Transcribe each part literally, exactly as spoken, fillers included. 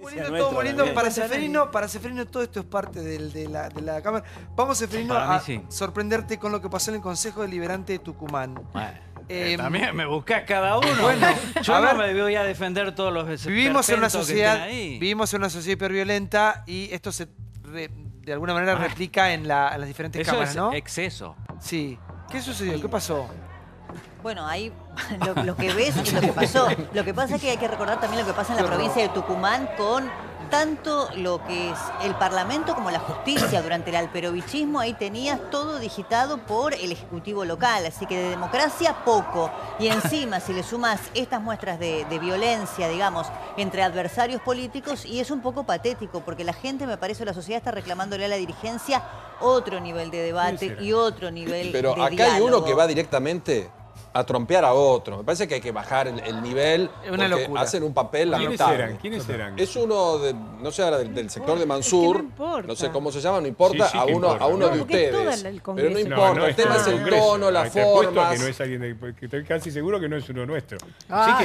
Muy lindo, todo muy lindo. Para Ceferino, para Ceferino todo esto es parte del, de, la, de la Cámara. Vamos, Ceferino, a sí. sorprenderte con lo que pasó en el Consejo Deliberante de Tucumán. Bueno, eh, también me buscás cada uno. Bueno, yo no me voy a defender todos los vivimos en una sociedad, vivimos en una sociedad hiperviolenta y esto se re, de alguna manera ah. replica en, la, en las diferentes Eso cámaras, es ¿no? Exceso. Sí. ¿Qué sucedió? ¿Qué pasó? Bueno, ahí lo, lo que ves es lo que pasó. Lo que pasa es que hay que recordar también lo que pasa en la provincia de Tucumán con tanto lo que es el Parlamento como la justicia. Durante el alperovichismo ahí tenías todo digitado por el Ejecutivo local, así que de democracia poco. Y encima si le sumas estas muestras de, de violencia, digamos, entre adversarios políticos, y es un poco patético porque la gente, me parece, la sociedad está reclamándole a la dirigencia otro nivel de debate y otro nivel Pero de acá diálogo. hay uno que va directamente a trompear a otro. Me parece que hay que bajar el, el nivel. Es una locura. Hacen un papel ¿Quiénes lamentable. eran? ¿Quiénes eran? Es uno, de, no sé, del, del sector de Mansur, es que no, no sé cómo se llama, no importa, sí, sí a uno, importa. a uno no, de ustedes. El pero no importa, no, no el tema es el Congreso. tono, las Te apuesto formas. que no es alguien de, que estoy casi seguro que no es uno nuestro. Ah, sí que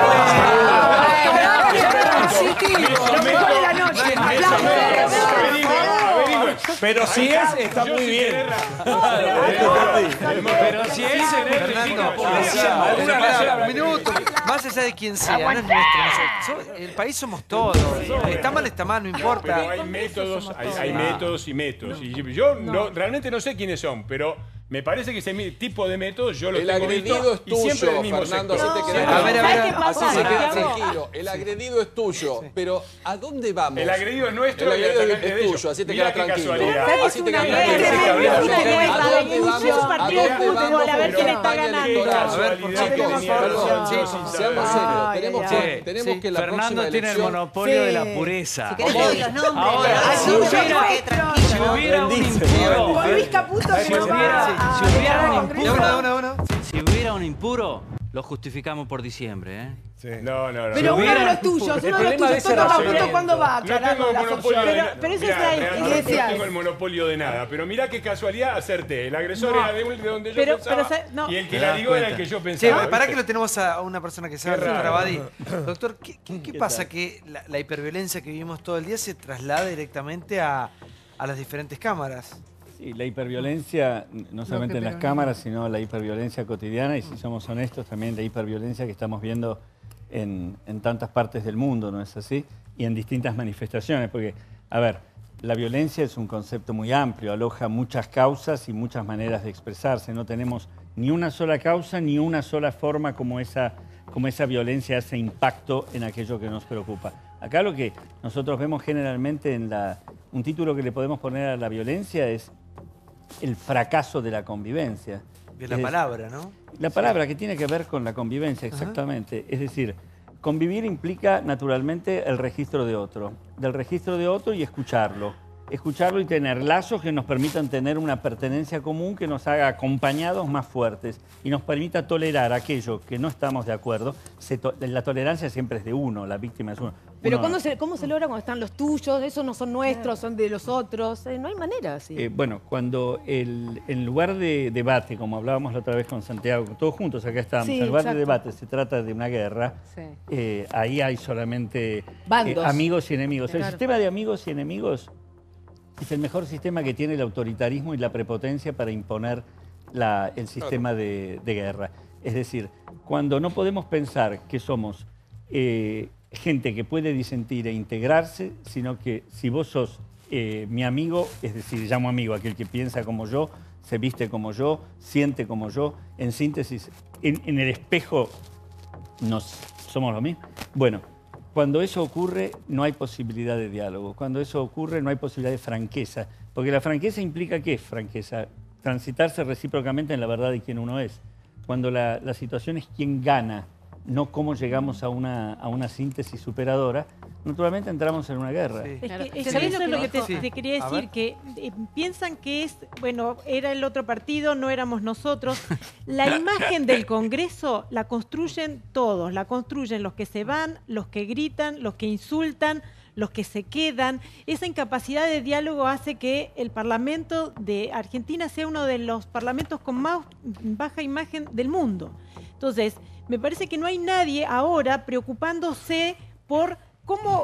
Pero si es, está muy bien. Pero si es, un minuto. Más allá de quien sea, no es nuestro. El país somos todos. Está mal, está mal, no importa. Pero hay métodos, hay, hay métodos y métodos. Y yo no, realmente no sé quiénes son, pero me parece que ese tipo de métodos yo lo el tengo agredido visto es tuyo, y siempre el mismo Fernando, sector. así te No, quedas a ver, a ver, así se queda Santiago? tranquilo. El agredido es tuyo, pero ¿a dónde vamos? El agredido es nuestro el y el agredido atacante es de ellos. tuyo, así te Mirá quedas qué tranquilo. casualidad. Así te una quedas guerra, tranquilo. una guerra ¿A de dónde muchos vamos? ¿A partidos dónde de fútbol, vamos? a ver quién está Campaña ganando. electoral. A ver, Chicos, tenemos perdón, orden. sí, seamos serios. Tenemos ay, que, ay. tenemos Sí. que la Fernando próxima tiene el elección... monopolio Sí. de la pureza. Si querés te doy los nombres. Ahora, Ay, si no, hubiera- yo me quedé tranquila, Si ¿no? hubiera un impuro, Con Luis Caputo que si no hubiera, va si hubiera a- un a- impuro, Uno, uno, uno. si hubiera un impuro, lo justificamos por diciembre, ¿eh? Sí. No, no, no. Pero Si uno de hubiera- los tuyos, El uno de los problema de tuyos. ese Toto Caputo, razonamiento. ¿cuándo va a No tengo aclararnos el las monopolio opciones? de Pero, nada. pero eso Mirá, está ahí, realmente iglesias. no tengo el monopolio de nada. Pero mirá qué casualidad acerté. El agresor No. era de, un- de donde yo Pero- pensaba pero, no. y el que ¿Te la das ligó era el cuenta? que yo Sí, pensaba. para ¿viste? que lo tenemos a una persona que sabe, Qué raro. doctor Abadi. Doctor, ¿qué, qué, qué pasa? Que la, la hiperviolencia que vivimos todo el día se traslada directamente a, a las diferentes cámaras. Sí, la hiperviolencia, no solamente que en las pero- cámaras, sino la hiperviolencia cotidiana y, si somos honestos, también la hiperviolencia que estamos viendo en, en tantas partes del mundo, ¿no es así? Y en distintas manifestaciones, porque, a ver, la violencia es un concepto muy amplio, aloja muchas causas y muchas maneras de expresarse. No tenemos ni una sola causa ni una sola forma como esa, como esa violencia hace impacto en aquello que nos preocupa. Acá lo que nosotros vemos generalmente en la... Un título que le podemos poner a la violencia es el fracaso de la convivencia. De la Es- palabra, ¿no? La palabra que tiene que ver con la convivencia, exactamente. Es decir, convivir implica naturalmente el registro de otro, del registro de otro y escucharlo. Escucharlo y tener lazos que nos permitan tener una pertenencia común que nos haga acompañados más fuertes y nos permita tolerar aquello que no estamos de acuerdo. Se to- la tolerancia siempre es de uno, la víctima es uno. Pero Uno- ¿cuándo se, ¿cómo se logra cuando están los tuyos? Esos no son nuestros, son de los otros. Eh, no hay manera así. Eh, bueno, cuando el, en lugar de debate, como hablábamos la otra vez con Santiago, todos juntos acá estamos, Sí, en lugar exacto. de debate se trata de una guerra, Sí. eh, ahí hay solamente eh, Bandos. amigos y enemigos. El Claro. sistema de amigos y enemigos es el mejor sistema que tiene el autoritarismo y la prepotencia para imponer la- el sistema de, de guerra. Es decir, cuando no podemos pensar que somos eh, gente que puede disentir e integrarse, sino que si vos sos eh, mi amigo, es decir, llamo amigo a aquel que piensa como yo, se viste como yo, siente como yo, en síntesis, en, en el espejo nos, somos lo mismo. Bueno, cuando eso ocurre no hay posibilidad de diálogo, cuando eso ocurre no hay posibilidad de franqueza, porque la franqueza implica ¿qué es franqueza? Transitarse recíprocamente en la verdad de quién uno es. Cuando la, la situación es quién gana, no cómo llegamos a una, a una síntesis superadora, naturalmente entramos en una guerra. Sí. Es Claro. que, es ¿Se que ve eso lo es lo que que te, dijo? te quería A decir, ver. que eh, piensan que es, bueno, era el otro partido, no éramos nosotros. La imagen del Congreso la construyen todos, la construyen los que se van, los que gritan, los que insultan, los que se quedan. Esa incapacidad de diálogo hace que el Parlamento de Argentina sea uno de los parlamentos con más baja imagen del mundo. Entonces, me parece que no hay nadie ahora preocupándose por cómo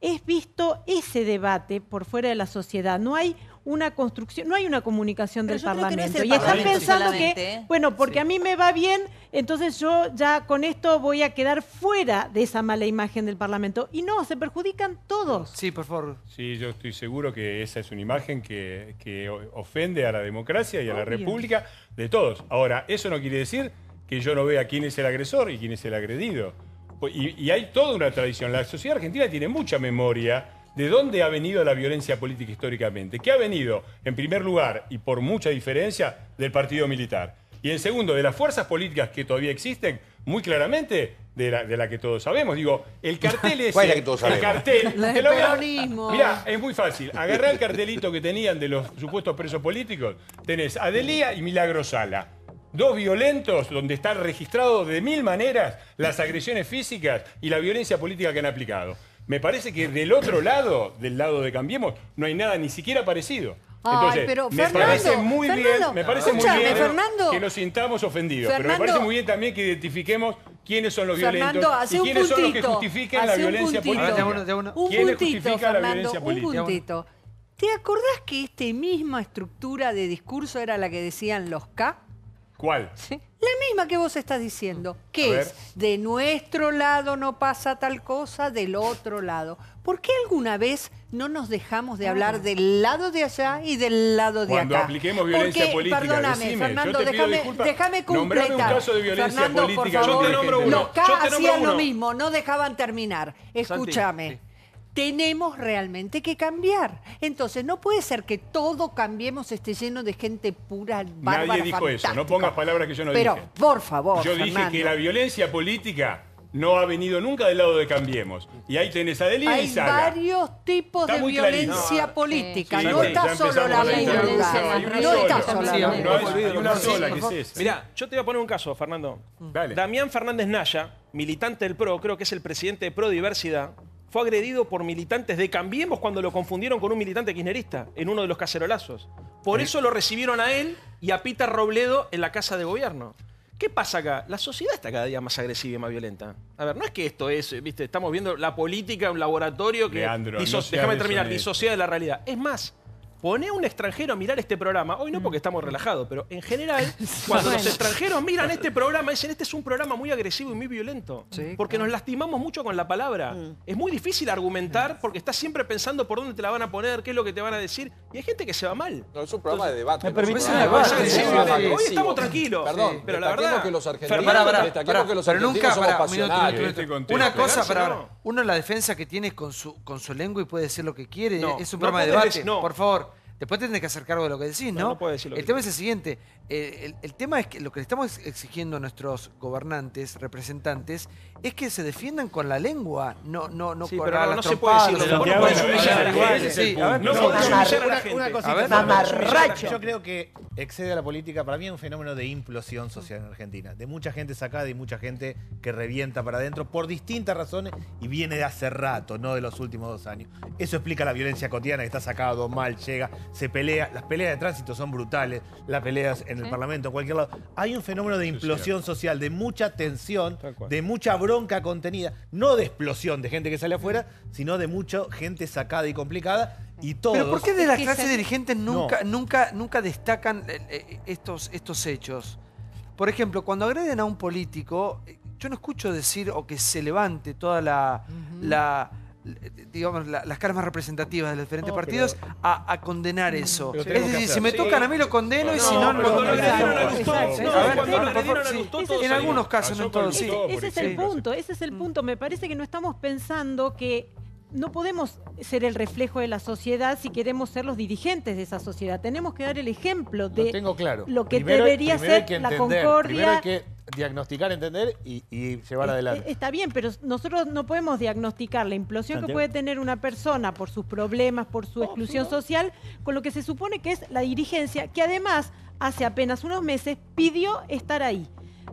es visto ese debate por fuera de la sociedad. No hay una construcción, no hay una comunicación Pero del yo creo que no es Parlamento. el Y están Parlamento pensando solamente, que, ¿eh? bueno, porque Sí. a mí me va bien, entonces yo ya con esto voy a quedar fuera de esa mala imagen del Parlamento. Y no, se perjudican todos. Sí, por favor. Sí, yo estoy seguro que esa es una imagen que, que ofende a la democracia y a la Obvio. república de todos. Ahora, eso no quiere decir que yo no vea quién es el agresor y quién es el agredido. Y, y hay toda una tradición. La sociedad argentina tiene mucha memoria de dónde ha venido la violencia política históricamente. Que ha venido, en primer lugar, y por mucha diferencia, del partido militar. Y en segundo, de las fuerzas políticas que todavía existen, muy claramente, de la, de la que todos sabemos. Digo, el cartel es... ¿Cuál es la que todos el sabemos? cartel... La te del lo voy a- peronismo. Mirá, es muy fácil. Agarrá el cartelito que tenían de los supuestos presos políticos. Tenés a Delía y Milagro Sala. Dos violentos donde están registrados de mil maneras las agresiones físicas y la violencia política que han aplicado. Me parece que del otro lado, del lado de Cambiemos, no hay nada ni siquiera parecido. Entonces, Ay, pero, me Fernando, parece muy Fernando, bien, me parece muy escúchame, bien Fernando. que nos sintamos ofendidos, pero me Fernando. parece muy bien también que identifiquemos quiénes son los Fernando, violentos hace y un quiénes son los que puntito, justifican la hace un violencia puntito. política. Ah, de uno, de uno. Un ¿Quiénes puntito, justifican la Fernando, violencia un política? puntito. ¿Te acordás que esta misma estructura de discurso era la que decían los K? ¿Cuál? ¿Sí? La misma que vos estás diciendo, que A es de nuestro lado no pasa tal cosa, del otro lado. ¿Por qué alguna vez no nos dejamos de hablar del lado de allá y del lado de Cuando acá? apliquemos violencia Porque, política, perdóname, decime, Fernando, yo te pido déjame, disculpas. déjame Nombrame completar. un caso de violencia Fernando, política. por Yo te favor, nombro uno. los K Yo te nombro hacían lo uno. mismo, no dejaban terminar. Escúchame. sí. Tenemos realmente que cambiar. Entonces, no puede ser que todo cambiemos esté lleno de gente pura, bárbara, Nadie dijo eso, no fantástico. pongas palabras que yo no Pero, dije. por favor, Yo dije Fernando. que la violencia política no ha venido nunca del lado de Cambiemos. Y ahí tenés a Delía y Hay Saga. varios tipos Está de muy clarito. violencia No, política. sí, no sí, está ya solo empezamos la a la burla. introducción. Hay una No está sola. solo Sí, la sí, No burla. hay, hay una sola, ¿qué es esa? Mirá, yo te voy a poner un caso, Fernando. Dale. Damián Fernández Naya, militante del PRO, creo que es el presidente de Prodiversidad, fue agredido por militantes de Cambiemos cuando lo confundieron con un militante kirchnerista en uno de los cacerolazos. Por eso lo recibieron a él y a Peter Robledo en la Casa de Gobierno. ¿Qué pasa acá? La sociedad está cada día más agresiva y más violenta. A ver, no es que esto es, viste, estamos viendo la política, un laboratorio que Leandro, diso- no seas déjame terminar, deshonesto. disocia de la realidad. Es más, poné a un extranjero a mirar este programa, hoy no porque estamos relajados, pero en general, cuando los extranjeros miran este programa, dicen, este es un programa muy agresivo y muy violento. Porque nos lastimamos mucho con la palabra. Es muy difícil argumentar porque estás siempre pensando por dónde te la van a poner, qué es lo que te van a decir. Y hay gente que se va mal. No, es un programa de debate. ¿Me no es un permitís programa de una debate, cosa? es un Sí, programa sí, hoy agresivo. estamos tranquilos. Perdón, Sí, pero la destaquemos verdad, que los argentinos, Fernando, Pará, pará, destaquemos pará. que los Pero argentinos nunca, somos pará, un minuto, un pasionales. minuto, un Estoy minuto. contento. Una cosa, Pegarse, para no. uno la defensa que tiene con su, con su lengua y puede decir lo que quiere, No, es un no programa de podés debate, decir- no. por favor. Después te tenés que hacer cargo de lo que decís, ¿no? No, no puedes decir lo el que tema quieras. es el siguiente, eh, el, el tema es que lo que le estamos exigiendo a nuestros gobernantes, representantes, es que se defiendan con la lengua, no, no, no Sí, con pero la- no, las no se puede trompadas, decirlo. los Vos no Santiago, podés bueno, humillar a la ese gente. es el Sí, punto. a ver, No pero- podés humillar a la Una, gente. una cosita. A ver, Yo- mamarracho. Yo creo que excede a la política. Para mí es un fenómeno de implosión social en Argentina. De mucha gente sacada y mucha gente que revienta para adentro por distintas razones y viene de hace rato, no de los últimos dos años. Eso explica la violencia cotidiana que está sacado mal, llega, se pelea. Las peleas de tránsito son brutales. Las peleas en el Parlamento, en cualquier lado. Hay un fenómeno de implosión social, de mucha tensión, Tal cual. de mucha bronca contenida. No de explosión de gente que sale afuera, sino de mucha gente sacada y complicada. Y todos... Pero ¿por qué de las que clases se- dirigentes nunca, nunca, nunca destacan eh, eh, estos, estos hechos? Por ejemplo, cuando agreden a un político, eh, yo no escucho decir o que se levante toda la, la digamos, la- las caras más representativas de los diferentes No, pero- partidos a, a condenar eso. pero Es tenemos que decir, si hacer. me Sí. tocan a mí lo condeno y si no, no lo cuando lo condeno. agredieron a Lustó, Exacto, no, A ver, cuando lo por favor, agredieron a sí. Lustó, Ese todos En salimos. algunos casos, no en Pasó con todos, sí. Lustó, por Ese es el ejemplo. punto, ese es el punto. Me parece que no estamos pensando que no podemos ser el reflejo de la sociedad si queremos ser los dirigentes de esa sociedad. Tenemos que dar el ejemplo Lo de tengo claro. lo que Primero- debería primero hay ser que la entender, concordia. Primero hay que diagnosticar, entender y, y llevar Eh, adelante. eh, Está bien, pero nosotros no podemos diagnosticar la implosión que Santiago. puede tener una persona por sus problemas, por su exclusión social, con lo que se supone que es la dirigencia, que además hace apenas unos meses pidió estar ahí.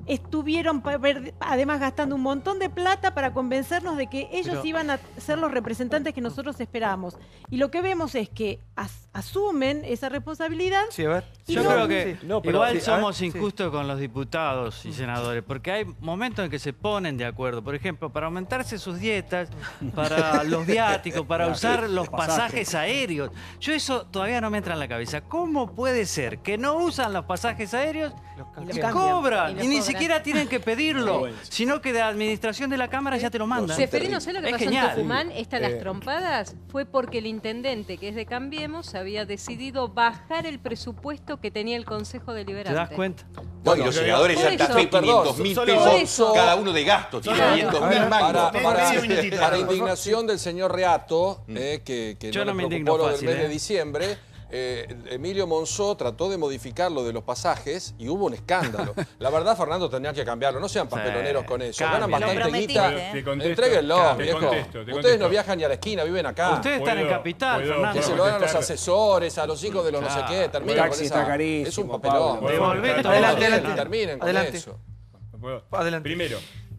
estuvieron pa- ver- además gastando un montón de plata para convencernos de que ellos Pero- iban a ser los representantes que nosotros esperábamos. Y lo que vemos es que as- asumen esa responsabilidad. Sí, a ver. Y Yo no- creo que Sí. No, pero- igual sí, a ver, somos sí. injustos con los diputados y senadores, porque hay momentos en que se ponen de acuerdo, por ejemplo, para aumentarse sus dietas, para los viáticos, para usar los pasajes aéreos. Yo eso todavía no me entra en la cabeza. ¿Cómo puede ser que no usan los pasajes aéreos Y y lo lo cambian. cobran? Y Y, lo ni cobran. siquiera tienen que pedirlo, sino que de administración de la Cámara ya te lo mandan. Seferino, ¿sabes lo que Es pasó genial. en Tucumán? Estas las Eh. trompadas fue porque el intendente, que es de Cambiemos, había decidido bajar el presupuesto que tenía el Consejo Deliberante. ¿Te das cuenta? No, y los senadores Por ya están eso. quinientos mil Solo- por pesos eso. cada uno de gasto. Tiene Claro. quinientos A mil ver, mangos. para, Medio para- minutito. para indignación del señor Reato, eh, que, que Yo no, no le me preocupó indigno lo fácil, del mes eh. de diciembre, eh, Emilio Monzó trató de modificar lo de los pasajes y hubo un escándalo. La verdad, Fernando, tendría que cambiarlo. No sean papeloneros con eso. Ganan cámbienlo. bastante Lo prometiste, guita. ¿eh? Te contesto. Entréguenlo, Te viejo. contesto, te Ustedes contesto. no viajan ni a la esquina, viven acá. Ustedes están en Puedo- Capital, puedo- Fernando. Que se puedo lo dan a los contestar. asesores, a los hijos de los no sé Claro. qué. Terminan con Taxi esa... está carísimo, Es un Pablo. papelón. Puedo Devolvé contestar. todo. Adelante, Que adelante. terminen con Adelante. eso. ¿Puedo? Adelante. Primero,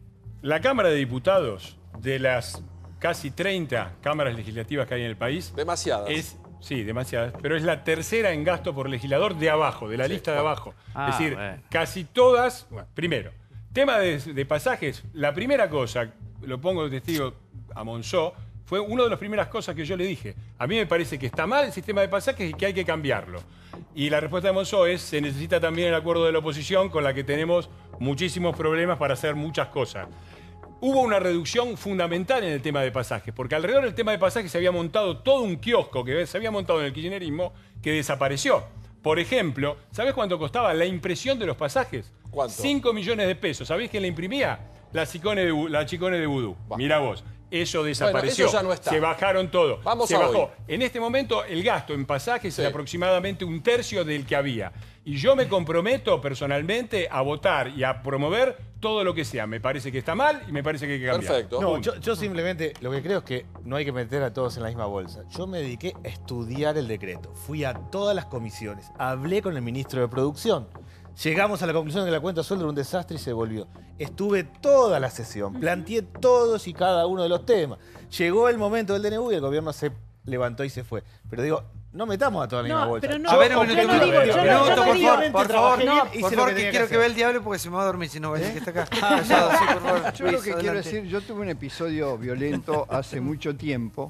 la Cámara de Diputados, de las casi treinta cámaras legislativas que hay en el país, Demasiadas. es, sí, demasiadas, pero es la tercera en gasto por legislador de abajo, de la lista de abajo. Ah, es decir, bueno. casi todas, bueno, primero, tema de, de pasajes, la primera cosa, lo pongo de testigo a Monzó, fue una de las primeras cosas que yo le dije. A mí me parece que está mal el sistema de pasajes y que hay que cambiarlo. Y la respuesta de Monzó es, se necesita también el acuerdo de la oposición con la que tenemos muchísimos problemas para hacer muchas cosas. Hubo una reducción fundamental en el tema de pasajes, porque alrededor del tema de pasajes se había montado todo un kiosco que se había montado en el kirchnerismo que desapareció. Por ejemplo, ¿sabés cuánto costaba la impresión de los pasajes? ¿Cuánto? cinco millones de pesos. ¿Sabés quién la imprimía? La Chicone de, Bu- la Chicone de Vudú. Mirá vos. Eso desapareció. eso ya no está. Se bajaron todo. Vamos Se a bajó. hoy. En este momento el gasto en pasajes Sí. es aproximadamente un tercio del que había. Y yo me comprometo personalmente a votar y a promover todo lo que sea. Me parece que está mal y me parece que hay que cambiar. Perfecto. No, Punto. yo, yo simplemente lo que creo es que no hay que meter a todos en la misma bolsa. Yo me dediqué a estudiar el decreto. Fui a todas las comisiones. Hablé con el ministro de Producción. Llegamos a la conclusión de que la cuenta de sueldo era un desastre y se volvió. Estuve toda la sesión. Planteé todos y cada uno de los temas. Llegó el momento del D N U y el gobierno se levantó y se fue. Pero digo, no metamos a toda la No, misma bolsa. pero no. A ver, un Yo minuto, no un digo, minuto, yo un no- minuto, yo no por digo, favor, por trabajé favor, bien, no, hice por lo favor, que que tenía quiero que que vea el diablo porque se me va a dormir si no ves que está acá. Callado, sí, por favor. Yo lo Luis, que quiero adelante. decir, yo tuve un episodio violento hace mucho tiempo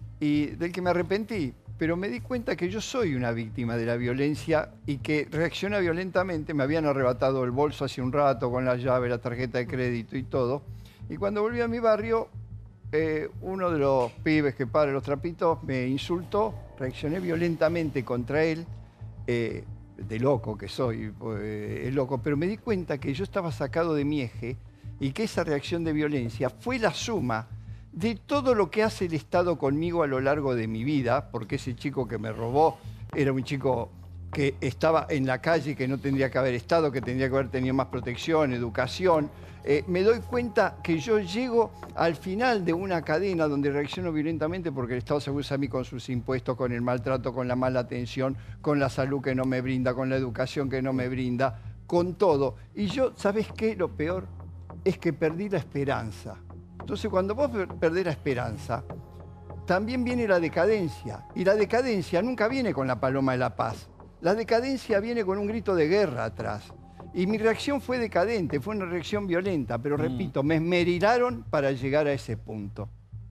y del que me arrepentí, pero me di cuenta que yo soy una víctima de la violencia y que reacciona violentamente. Me habían arrebatado el bolso hace un rato con la llave, la tarjeta de crédito y todo. Y cuando volví a mi barrio, eh, uno de los pibes que para los trapitos me insultó, reaccioné violentamente contra él, eh, de loco que soy, eh, es loco, pero me di cuenta que yo estaba sacado de mi eje y que esa reacción de violencia fue la suma de todo lo que hace el Estado conmigo a lo largo de mi vida, porque ese chico que me robó era un chico que estaba en la calle, que no tendría que haber estado, que tendría que haber tenido más protección, educación. Eh, me doy cuenta que yo llego al final de una cadena donde reacciono violentamente porque el Estado se usa a mí con sus impuestos, con el maltrato, con la mala atención, con la salud que no me brinda, con la educación que no me brinda, con todo. Y yo, ¿sabes qué? Lo peor es que perdí la esperanza. Entonces, cuando vos perdés la esperanza, también viene la decadencia. Y la decadencia nunca viene con la paloma de la paz. La decadencia viene con un grito de guerra atrás. Y mi reacción fue decadente, fue una reacción violenta, pero repito, me esmerilaron para llegar a ese punto.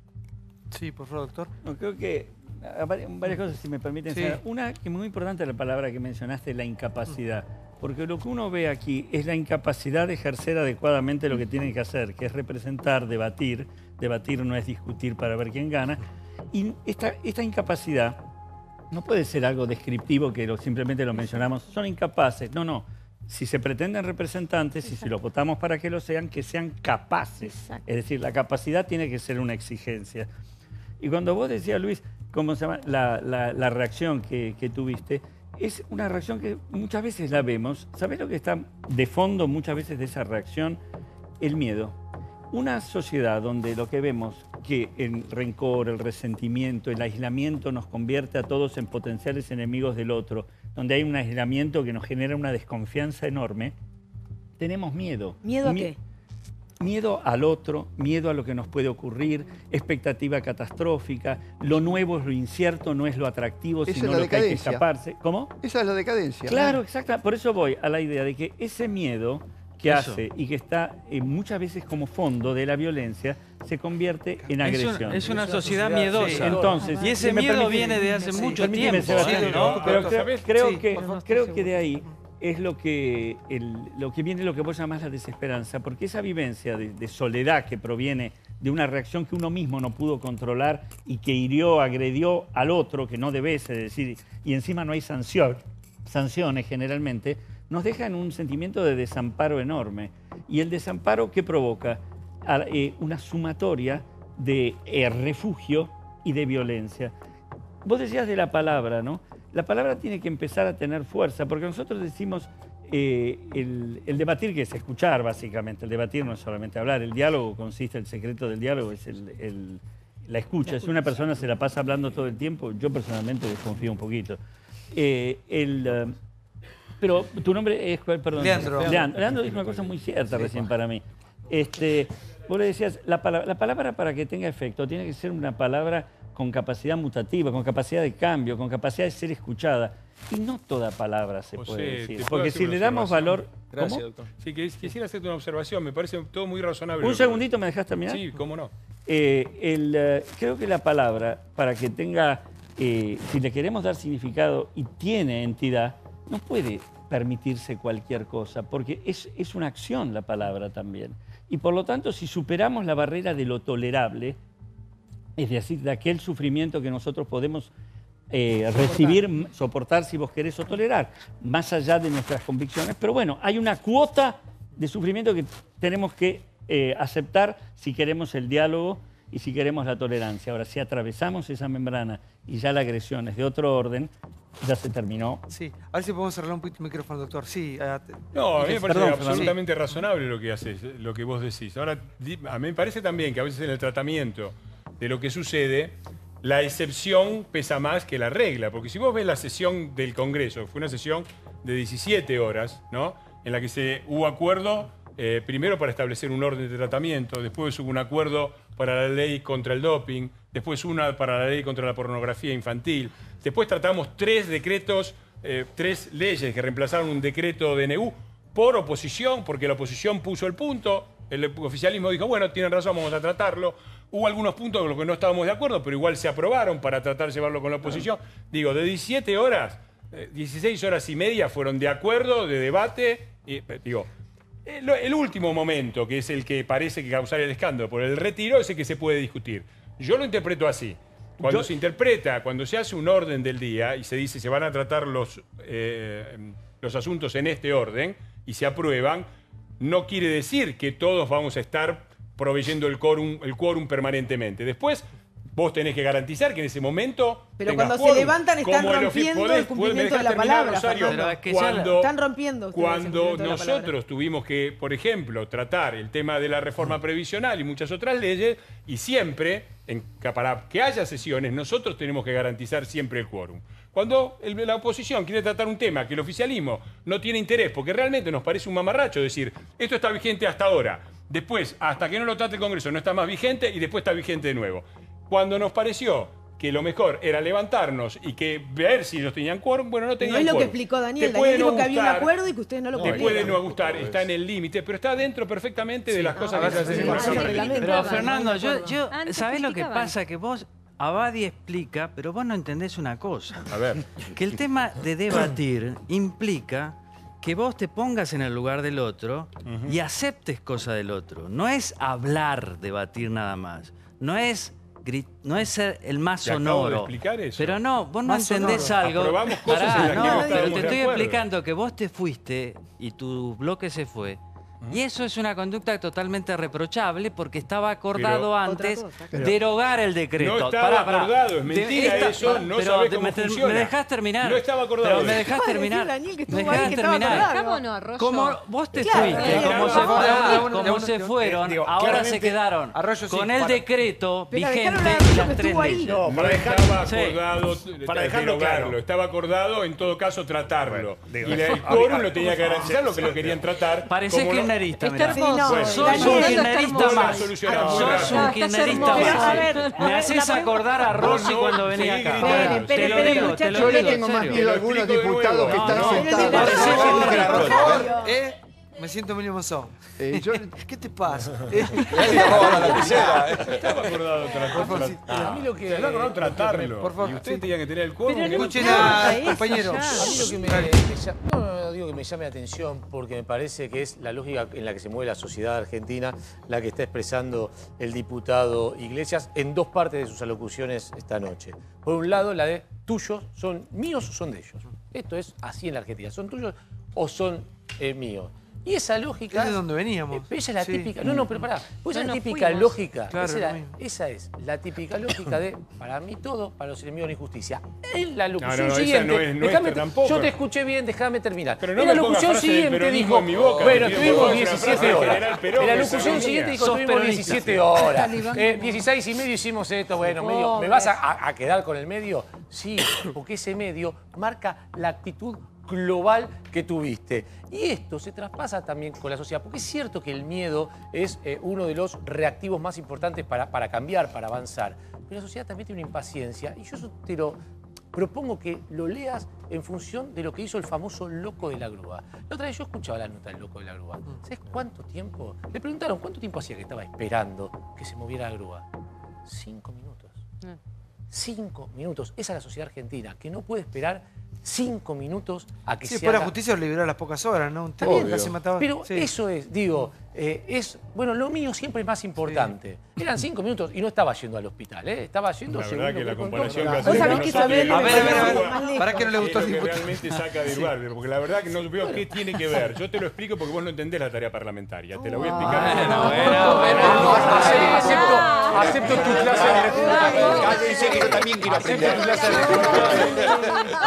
Sí, por favor, doctor. No, creo que a vari- varias cosas, si me permiten. Sí. Sara. Una que es muy importante, la palabra que mencionaste, la incapacidad. Porque lo que uno ve aquí es la incapacidad de ejercer adecuadamente lo que tienen que hacer, que es representar, debatir. Debatir no es discutir para ver quién gana. Y esta, esta incapacidad no puede ser algo descriptivo que lo, simplemente lo mencionamos. Son incapaces. No, no. Si se pretenden representantes y si los votamos para que lo sean, que sean capaces. Exacto. Es decir, la capacidad tiene que ser una exigencia. Y cuando vos decías, Luis, ¿cómo se llama? La, la, la reacción que, que tuviste, es una reacción que muchas veces la vemos. ¿Sabés lo que está de fondo muchas veces de esa reacción? El miedo. Una sociedad donde lo que vemos, que el rencor, el resentimiento, el aislamiento nos convierte a todos en potenciales enemigos del otro, donde hay un aislamiento que nos genera una desconfianza enorme, tenemos miedo. ¿Miedo a Mi- qué? Miedo al otro, miedo a lo que nos puede ocurrir, expectativa catastrófica, lo nuevo es lo incierto, no es lo atractivo, Esa sino es la lo que hay que decadencia. escaparse. ¿Cómo? Esa es la decadencia. Claro, exacto. Por eso voy a la idea de que ese miedo que Eso. hace y que está eh, muchas veces como fondo de la violencia se convierte en Es, agresión. un- es una sociedad miedosa. Entonces, y ese si me miedo permite- viene de hace Sí, mucho permíteme, tiempo. Sebastián, ¿eh? ¿no? ¿No? Pero Doctor, creo, ¿sabés? creo Sí, que, por favor, creo estoy que de ahí es lo que, el- lo que viene lo que vos llamás la desesperanza, porque esa vivencia de, de soledad que proviene de una reacción que uno mismo no pudo controlar y que hirió, agredió al otro, que no debes, es decir, y encima no hay sanción, sanciones generalmente, nos deja en un sentimiento de desamparo enorme. Y el desamparo, ¿qué provoca? A- eh, una sumatoria de eh, refugio y de violencia. Vos decías de la palabra, ¿no? La palabra tiene que empezar a tener fuerza, porque nosotros decimos eh, el, el debatir, que es escuchar, básicamente. El debatir no es solamente hablar, el diálogo consiste, el secreto del diálogo es el, el- la escucha. Si una persona se la pasa hablando todo el tiempo, yo personalmente desconfío un poquito. Eh, el, eh, pero tu nombre es, ¿cuál? Perdón. Leandro. Leandro, Leandro dijo una cosa muy cierta recién para mí. Este, vos le decías, la, pala- la palabra para que tenga efecto tiene que ser una palabra con capacidad mutativa, con capacidad de cambio, con capacidad de ser escuchada. Y no toda palabra se José, puede ¿te decir. puedo Porque hacer si una le damos observación? valor... Gracias, ¿Cómo? doctor. Sí, que quisiera hacerte una observación, me parece todo muy razonable. Un lo que- segundito, ¿me dejas terminar? Sí, cómo no. Eh, el, eh, creo que la palabra, para que tenga, eh, si le queremos dar significado y tiene entidad, no puede permitirse cualquier cosa, porque es, es una acción la palabra también. Y por lo tanto, si superamos la barrera de lo tolerable, es decir, de aquel sufrimiento que nosotros podemos eh, recibir, m- soportar si vos querés o tolerar, más allá de nuestras convicciones, pero bueno, hay una cuota de sufrimiento que tenemos que eh, aceptar si queremos el diálogo y si queremos la tolerancia. Ahora, si atravesamos esa membrana y ya la agresión es de otro orden, ya se terminó. Sí, a ver si podemos cerrar un poquito el micrófono, doctor. Sí, eh, te- No, a mí me parece Perdón, Fernando. absolutamente razonable lo que haces, lo que vos decís. Ahora, di- a mí me parece también que a veces en el tratamiento de lo que sucede, la excepción pesa más que la regla. Porque si vos ves la sesión del Congreso, fue una sesión de diecisiete horas, ¿no? En la que se hubo acuerdo, eh, primero para establecer un orden de tratamiento, después hubo un acuerdo para la ley contra el doping, después una para la ley contra la pornografía infantil, después tratamos tres decretos, eh, tres leyes que reemplazaron un decreto de N U por oposición, porque la oposición puso el punto, el oficialismo dijo, bueno, tienen razón, vamos a tratarlo. Hubo algunos puntos con los que no estábamos de acuerdo, pero igual se aprobaron para tratar de llevarlo con la oposición. Digo, de diecisiete horas, eh, dieciséis horas y media fueron de acuerdo, de debate. Y, eh, digo, el, el último momento, que es el que parece que causar el escándalo por el retiro, es el que se puede discutir. Yo lo interpreto así. Cuando Yo- se interpreta, cuando se hace un orden del día y se dice se van a tratar los, eh, los asuntos en este orden y se aprueban, no quiere decir que todos vamos a estar proveyendo el quórum, el quórum permanentemente. Después, vos tenés que garantizar que en ese momento Pero tengas cuando se quórum. levantan están Como el ofi- rompiendo podés- el cumplimiento podés- de la ¿me dejás terminar, palabra, Rosario? Fernando. Pero es que ya Cuando, Están rompiendo ustedes el cuando cumplimiento de la palabra. nosotros tuvimos que, por ejemplo, tratar el tema de la reforma previsional y muchas otras leyes, y siempre, en- para que haya sesiones, nosotros tenemos que garantizar siempre el quórum. Cuando el- la oposición quiere tratar un tema que el oficialismo no tiene interés, porque realmente nos parece un mamarracho decir, esto está vigente hasta ahora, después, hasta que no lo trate el Congreso, no está más vigente y después está vigente de nuevo. Cuando nos pareció que lo mejor era levantarnos y que ver si ellos tenían quórum, bueno, no No tenían es lo que quórum. explicó Te Daniel. puede Daniel dijo no que había un gustar, acuerdo y que ustedes no lo te cumplían. puede no gustar, está en el límite, pero está dentro perfectamente de las cosas a que ver, se hacen sí, en la sí, Cámara. sí, reglamento. Pero Estaban, Fernando, no yo, me yo Antes ¿sabés lo que criticaban. pasa? Que vos, Abadi explica, pero vos no entendés una cosa. A ver. Que el tema de debatir implica que vos te pongas en el lugar del otro y aceptes cosas del otro. No es hablar, debatir nada más. No es, gri- no es ser el más Te acabo de sonoro. explicar eso. Pero no, vos no Más entendés sonoro. algo. Aprobamos cosas Pará, en las que no, no pero estábamos te de estoy acuerdo. explicando que vos te fuiste y tu bloque se fue Y eso es una conducta totalmente reprochable porque estaba acordado Pero- antes Pero- derogar el decreto. No estaba Pará, pará. acordado, es mentira Esta- eso, no pero sabés te- cómo me, te- funciona. me dejás terminar. No estaba acordado Pero de me eso. dejás Acaba de decir terminar. Daniel que estuvo Me ahí, dejás que estaba terminar. acordado. ¿Dejamos o no, Arroyo? Como vos te Claro, fuiste, claro, como, claro, se, claro, fueron, claro, como claro, se claro, fueron, digo, ahora se claramente- quedaron Arroyo, sí, con el para- decreto Pero vigente dejaron a y Arroyo las que tres estuvo ahí. leyes. No, No para dejar- estaba Sí. acordado Para de dejarlo derogarlo, claro. estaba acordado en todo caso tratarlo. Bueno, digo, y la- el a- quórum a- lo tenía que garantizar lo que lo querían tratar. Parecés como lo- kirchnerista, Está mirá. hermoso. Sí, no, Bueno, Sos Daniel, un está kirchnerista hermoso. más. solucionado muy Sos rápido. un No, estás kirchnerista hermoso. más. A ver, a Me ver, haces la- acordar a Rossi no, cuando venía seguí acá. gritando. Esperen, esperen, Te lo esperen, digo, te muchachos, lo Yo le digo, tengo en más serio. miedo a Te lo algunos explico de diputados nuevo. que están No, no, sentados. parecés Por favor, kirchnerista. por favor, ¿eh? Me siento Emilio Monzón. Eh, yo- ¿Qué te pasa? ¿Eh? Ahí le roban la lapicera. ¿eh? Estaba acordado de otra cosa. sí. A mí lo que estaba acordado tratarlo. Por favor, Y usted sí. tenía que tener el quórum. Pero que no no Escuchen importa a eso, compañero. ya. A mí lo que me, me llama- no, no, digo que me llame la atención porque me parece que es la lógica en la que se mueve la sociedad argentina la que está expresando el diputado Iglesias en dos partes de sus alocuciones esta noche. Por un lado, la de tuyos son míos o son de ellos. Esto es así en la Argentina. ¿Son tuyos o son eh, míos? Y esa lógica... Es de donde veníamos. Eh, pero esa es la Sí. típica... No, no, pero pará. Pues esa No es la nos típica fuimos. lógica. Claro, esa, lo es la- mismo. esa es la típica lógica de, para mí todo, para los enemigos de la injusticia. En la locución no, esa siguiente... no es nuestra déjame- tampoco. Yo te escuché bien, déjame terminar. Pero no en la me pongas locución frases del siguiente peronismo dijo... en mi boca, bueno, porque tuvimos vos es una diecisiete frase de horas. General Perón, En la esa locución no es siguiente mía. dijo, Sos tuvimos peronista. diecisiete horas. Talibán. Eh, dieciséis y medio hicimos esto. Bueno, medio, ¿me vas a, a- a quedar con el medio? Sí, porque ese medio marca la actitud global que tuviste. Y esto se traspasa también con la sociedad, porque es cierto que el miedo es eh, uno de los reactivos más importantes para, para cambiar, para avanzar. Pero la sociedad también tiene una impaciencia, y yo eso te lo propongo que lo leas en función de lo que hizo el famoso loco de la grúa. La otra vez yo escuchaba la nota del loco de la grúa. ¿Sabes cuánto tiempo? Le preguntaron cuánto tiempo hacía que estaba esperando que se moviera la grúa. Cinco minutos. Cinco minutos. Esa es la sociedad argentina, que no puede esperar cinco minutos a que Sí, se después la haga... justicia lo liberó a las pocas horas, ¿no? Un Está tipo bien, casi mataba. pero Sí. eso es, digo, eh, es, bueno, lo mío siempre es más importante. Eran cinco minutos y no estaba yendo al hospital, ¿eh? Estaba yendo La según verdad lo que la contó. comparación que Vos hace sabés no que sabe Isabel lo A que- ver, a ver, a ver. Más lejos. ¿Para qué no le gustó Es el lo que diputado? realmente saca de Duarte, porque la verdad que no veo qué tiene que ver. Yo te lo explico porque vos no entendés la tarea parlamentaria. Te la voy a explicar. Bueno, bueno, bueno. Acepto, acepto tu clase de Cállense que yo también quiero aprender. Te lo explico.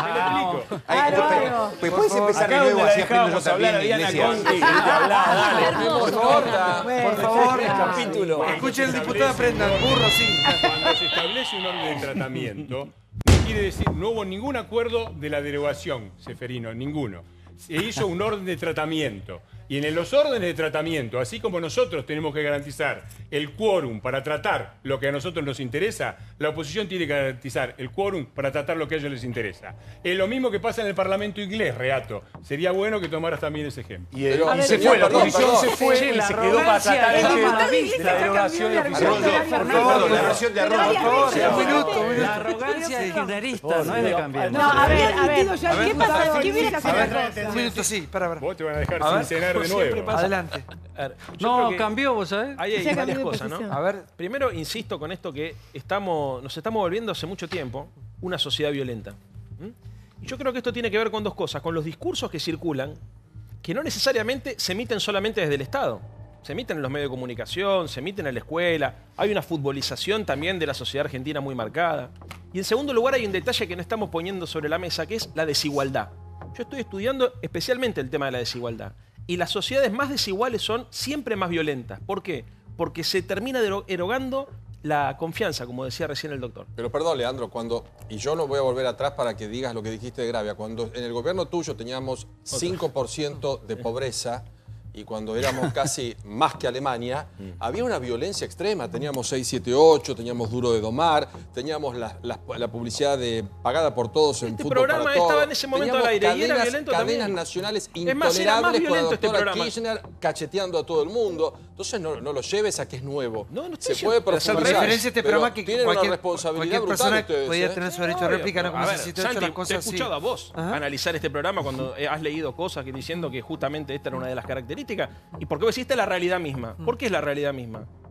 Ay, yo- pero- pues puedes empezar de Acá nuevo donde la así aprendo yo dejábamos hablar a también, Diana Iglesias. Conti. Hablá, dale. Por favor, Bueno, por favor. ya está. Capítulo. Escuchen el diputado, aprendan. Burro, sí. Cuando se establece un orden de tratamiento, no quiere decir, no hubo ningún acuerdo de la derogación, Seferino, ninguno. Se hizo un orden de tratamiento. Y en los órdenes de tratamiento, así como nosotros tenemos que garantizar el quórum para tratar lo que a nosotros nos interesa, la oposición tiene que garantizar el quórum para tratar lo que a ellos les interesa. Es lo mismo que pasa en el Parlamento inglés, Reato. Sería bueno que tomaras también ese ejemplo. Y, el- Pero, y se señor, fue, la perdón, oposición perdón. se fue Che, y la se quedó para arrogancia tratar del el tema diputado de Iglesias la ya derogación cambió de oficial. argumento. Arroyo, por favor, la versión de Arroyo, por favor. Un minuto, un minuto. La arrogancia es kirchnerista, no es de cambiar. No, a ver, a ver. Ya ¿Qué el pasa? diputado ¿Qué hubiera Iglesias sido a otra ver, cosa? Un minuto, sí, para, para. Vos te van a dejar A sin ver, cenar de siempre nuevo. pasa. Adelante. A ver, yo No, creo que cambió, vos sabés. Ahí hay Ya varias cambió de cosas, ¿no? posición. A ver. Primero, insisto con esto que estamos, nos estamos volviendo hace mucho tiempo una sociedad violenta. ¿Mm? Y yo creo que esto tiene que ver con dos cosas, con los discursos que circulan, que no necesariamente se emiten solamente desde el Estado. Se emiten en los medios de comunicación, se emiten en la escuela, hay una futbolización también de la sociedad argentina muy marcada. Y en segundo lugar hay un detalle que no estamos poniendo sobre la mesa, que es la desigualdad. Yo estoy estudiando especialmente el tema de la desigualdad. Y las sociedades más desiguales son siempre más violentas. ¿Por qué? Porque se termina dero- erogando la confianza, como decía recién el doctor. Pero perdón, Leandro, cuando, y yo no voy a volver atrás para que digas lo que dijiste de Gravia, cuando en el gobierno tuyo teníamos cinco por ciento de pobreza y cuando éramos casi más que Alemania, había una violencia extrema. Teníamos seis siete ocho, teníamos Duro de Domar, teníamos la, la- la publicidad de pagada por todos en Este Fútbol programa para Todos. estaba en ese momento Teníamos al aire y era cadenas- violento cadenas también. nacionales Es más, era más intolerables con la violento este doctora programa. Kirchner cacheteando a todo el mundo. Entonces no, no lo lleves a que es nuevo. No, no Se estoy puede diciendo- es al profundizar. La diferencia de este pero programa que tienen cualquier, una responsabilidad cualquier brutal persona ustedes, podía ¿eh? tener su derecho a Obvio, réplica, no pero, como a se ver, siete ocho, Santi, las te he cosas así. escuchado a vos Ajá. analizar este programa cuando eh, has leído cosas que diciendo que justamente esta era una de las características. ¿Y por qué vos decís esta es la realidad misma? ¿Por qué es la realidad misma?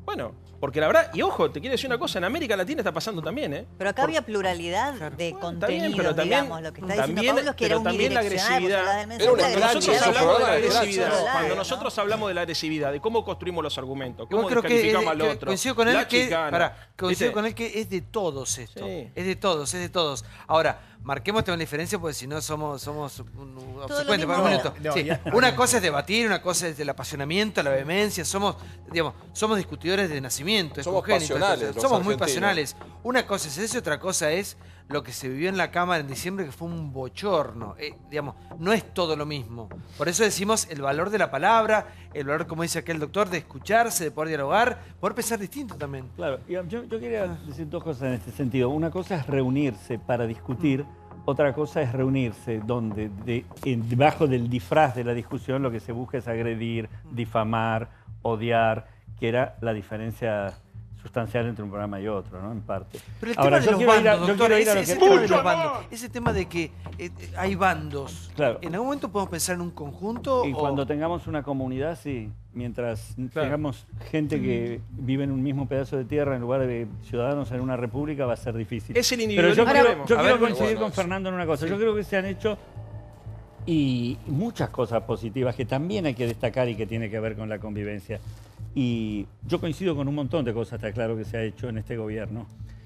Bueno, porque la verdad, y ojo, te quiero decir una cosa, en América Latina está pasando también, ¿eh? Pero acá Por- había pluralidad de contenidos, pero también- digamos. Lo que está diciendo también- Pablo es que era pero también la unidireccional, vos hablabas del agresividad. mensaje, Cuando la nosotros agresividad, hablamos de la la agresividad, agresividad, cuando ¿no? nosotros hablamos de la agresividad, de cómo construimos los argumentos, Igual cómo creo que, descalificamos eh, al que otro, coincido con él la que, chicana, pará, coincido ¿viste? con él que es de todos esto. Sí. Es de todos, es de todos. Ahora, marquemos también la diferencia porque si no somos, somos un, un obsecuentes. mismo. Para un minuto. No, Sí, ya- una cosa es debatir, una cosa es el apasionamiento, la vehemencia. Somos, digamos, somos discutidores de nacimiento. Somos congénitos, pasionales, entonces, los somos muy argentinos. pasionales. Una cosa es eso y otra cosa es lo que se vivió en la Cámara en diciembre, que fue un bochorno. Eh, digamos, no es todo lo mismo. Por eso decimos el valor de la palabra, el valor, como dice aquel doctor, de escucharse, de poder dialogar, poder pensar distinto también. Claro, yo, yo quería decir dos cosas en este sentido. Una cosa es reunirse para discutir, otra cosa es reunirse donde de- en- debajo del disfraz de la discusión lo que se busca es agredir, difamar, odiar, que era la diferencia sustancial entre un programa y otro, ¿no? En parte. Pero el Ahora, tema de yo los quiero ir a- bandos, yo doctora, quiero ir a ese, lo ese que- tema de los bandos, ese tema de que eh, eh, hay bandos, Claro. ¿en algún momento podemos pensar en un conjunto? Y o- cuando tengamos una comunidad, sí. Mientras Claro. tengamos gente que vive en un mismo pedazo de tierra en lugar de ciudadanos en una república, va a ser difícil. Es el Pero yo individualismo quiero, que vemos. yo A quiero ver, coincidir bueno, con es- Fernando en una cosa. sí. Yo creo que se han hecho y muchas cosas positivas que también hay que destacar y que tiene que ver con la convivencia. Y yo coincido con un montón de cosas, está claro, que se ha hecho en este gobierno.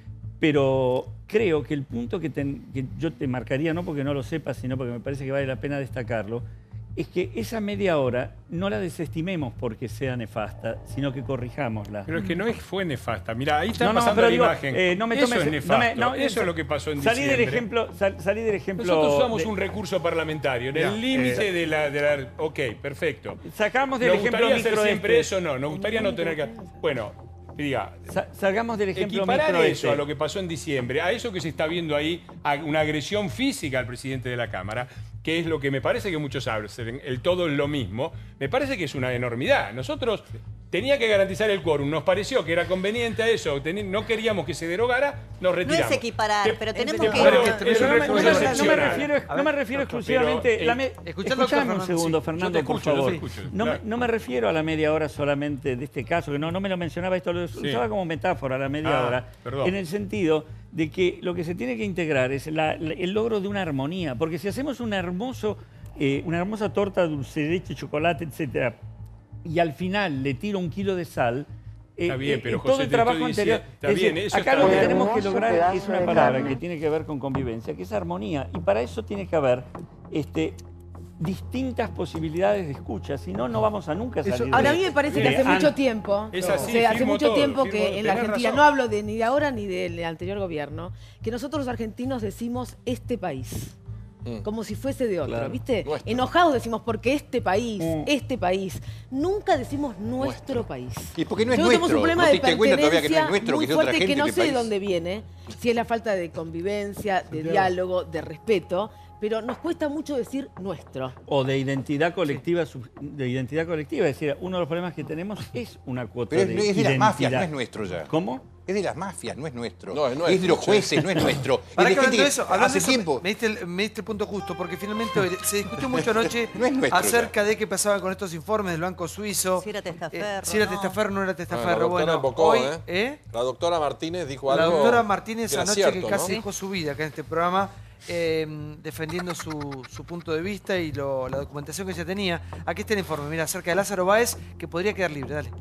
Pero creo que el punto que, ten- que yo te marcaría, no porque no lo sepas, sino porque me parece que vale la pena destacarlo, es que esa media hora no la desestimemos porque sea nefasta, sino que corrijámosla. Pero es que no es, fue nefasta. Mira, ahí está No, no, pasando pero la digo, imagen. eh, no me Eso tomes- es no nefasto. me- no, Eso eh, es lo que pasó en salí del diciembre. ejemplo, sal- salí del ejemplo. Nosotros usamos de- un recurso parlamentario, en Ya, el límite eh, de, la, de la... Ok, perfecto. Sacamos del Nos ejemplo gustaría hacer micro siempre este. eso, no. Nos gustaría no tener que... Bueno, diga... Sa- salgamos del ejemplo Equiparar micro eso este. a lo que pasó en diciembre, a eso que se está viendo ahí, a una agresión física al presidente de la Cámara, que es lo que me parece que muchos hablan, el todo es lo mismo, me parece que es una enormidad. Nosotros tenía que garantizar el quórum, nos pareció que era conveniente a eso, teni- no queríamos que se derogara, nos No retiramos. es equiparar, Que- pero tenemos que- que... pero- Pero es un no, me- recurso no me- no me excepcional. refiero, A no me ver, refiero doctor, exclusivamente... pero, la eh, me- escuchá al doctor escuchame un Fernando, segundo, sí. Fernando, Yo te por escucho, yo favor. te escucho, no, me, claro. no me refiero a la media hora solamente de este caso, que no, no me lo mencionaba, esto lo usaba como metáfora, la media Ah, hora, perdón. en el sentido de que lo que se tiene que integrar es la- la- el logro de una armonía, porque si hacemos un hermoso, eh, una hermosa torta, dulce de leche, chocolate, etcétera, y al final le tiro un kilo de sal, eh, Está bien, eh, pero, en todo José, el te trabajo estoy anterior. diciendo- está Es bien, decir, eso acá está lo que bien. tenemos que Hermoso lograr pedazo es una de palabra carne. que tiene que ver con convivencia, que es armonía, y para eso tiene que haber este, distintas posibilidades de escucha, si no, no vamos a nunca salir de Ahora a mí me parece que de hace an- mucho tiempo, Es o así, sea, hace firmo mucho todo, tiempo firmo- que en la tenés Argentina, razón. no hablo de ni de ahora ni del anterior gobierno, que nosotros los argentinos decimos este país. Como si fuese de otro, Claro. ¿viste? Nuestro. Enojados decimos porque este país, Mm. este país. Nunca decimos nuestro país. Y porque no es Yo creo que tenemos nuestro. un problema ¿No te de diste cuenta todavía que no es pertenencia nuestro, muy que es de otra fuerte gente que no este sé de país? dónde viene, si es la falta de convivencia, de diálogo, de respeto, pero nos cuesta mucho decir nuestro. O de identidad colectiva, sub- de identidad colectiva, es decir, uno de los problemas que tenemos es una cuota Pero es, de es de las identidad. mafias, no es nuestro ya. ¿Cómo? Es de las mafias, no es nuestro. No, es nuestro, de los sí. jueces, no es nuestro. Es Ahora de que gente hablando de que eso, hablando hace de eso, tiempo. me diste, el, me diste el punto justo, porque finalmente hoy se discutió mucho anoche No es nuestro acerca de qué pasaba con estos informes del Banco Suizo. Si era testaferro, si era no. testaferro, no era Ah, la testaferro. doctora Bueno, invocó, hoy, ¿eh? ¿eh? La doctora Martínez dijo La algo. doctora Martínez que era anoche cierto, que casi ¿no? dejó su vida acá en este programa, eh, defendiendo su, su punto de vista y lo- la documentación que ella tenía. Aquí está el informe, mira, acerca de Lázaro Báez, que podría quedar libre. Dale.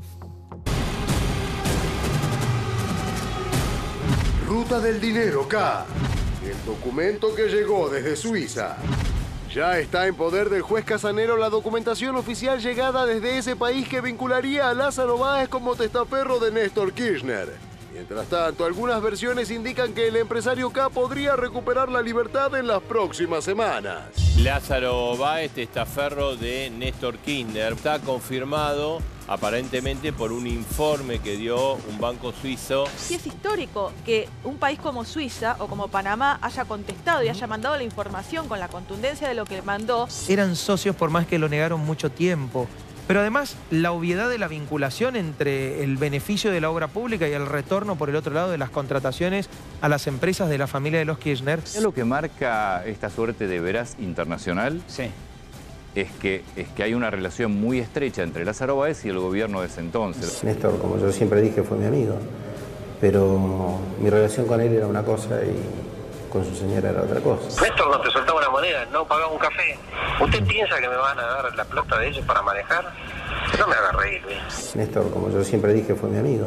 Ruta del Dinero K. El documento que llegó desde Suiza. Ya está en poder del juez Casanero la documentación oficial llegada desde ese país que vincularía a Lázaro Báez como testaferro de Néstor Kirchner. Mientras tanto, algunas versiones indican que el empresario K podría recuperar la libertad en las próximas semanas. Lázaro Báez, testaferro de Néstor Kirchner, está confirmado aparentemente por un informe que dio un banco suizo. Sí es histórico que un país como Suiza o como Panamá haya contestado y haya mandado la información con la contundencia de lo que mandó. Eran socios por más que lo negaron mucho tiempo. Pero además, la obviedad de la vinculación entre el beneficio de la obra pública y el retorno, por el otro lado, de las contrataciones a las empresas de la familia de los Kirchner. ¿Es lo que marca esta suerte de veraz internacional? Sí. es que, es que hay una relación muy estrecha entre Lázaro Báez y el gobierno de ese entonces. Néstor, como yo siempre dije, fue mi amigo, pero mi relación con él era una cosa y con su señora era otra cosa. Néstor no te soltaba una moneda, no pagaba un café. ¿Usted piensa que me van a dar la plata de ellos para manejar? No me haga reír, ¿eh? Néstor, como yo siempre dije, fue mi amigo.